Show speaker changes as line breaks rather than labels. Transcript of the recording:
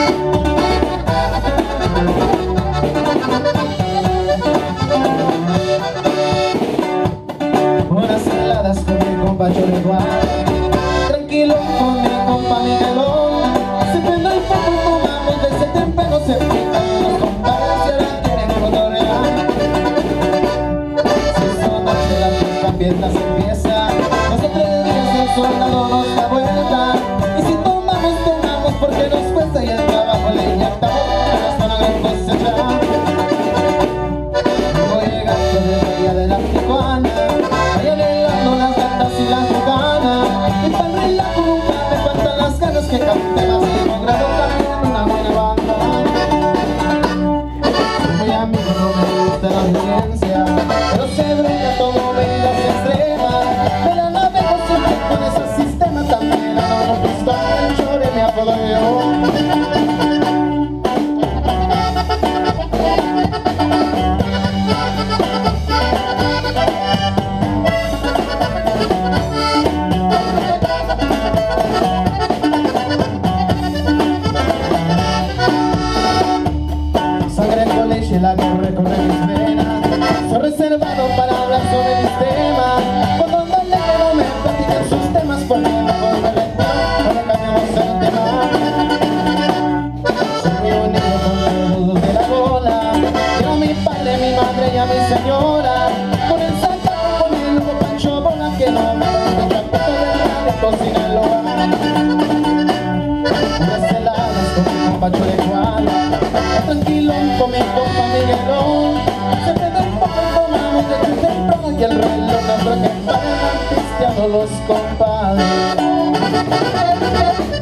Unas heladas con mi compa Choreguán, tranquilo con mi compa Miguelón. Se prende el foco y tomamos desde temprano, se pican los compadres y ahora quieren cotorrear. Si son noche la fiesta fiesta se empieza, los 3 días el soldado nos da vuelta. Y si tomamos, tomamos porque nos cuesta y el trabajo le inyectamos para la gran cosecha. Voy llegando desde allá de la Tijuana, vayan helando las gatas y las ganas. Y para el relajo nunca me faltan las ganas que cante más y logrado también una buena banda. Soy muy amigo, no me gusta la violencia, pero se brinda todo medidas extremas. De la navego siempre con ese sistema, también a no pistola el chore me apoderó. La que recorre mis venas, soy reservado para hablar sobre mis temas. Cuando no le quiero me platican sus temas, porque mejor me recuerdo, ahora cambiamos el tema. Soy muy bonito con los nudos de la bola, quiero a mi padre, mi madre y a mi señora. Con el zapato, con el Hugo Pancho Bola, que no me va a tratar de cocina el hogar. Unas heladas con mi compa Choreguán, tranquilo con mi compa Miguelón. Se prende el foco y tomamos de tu temprano y el reloj nos traje para pisteando los compadres.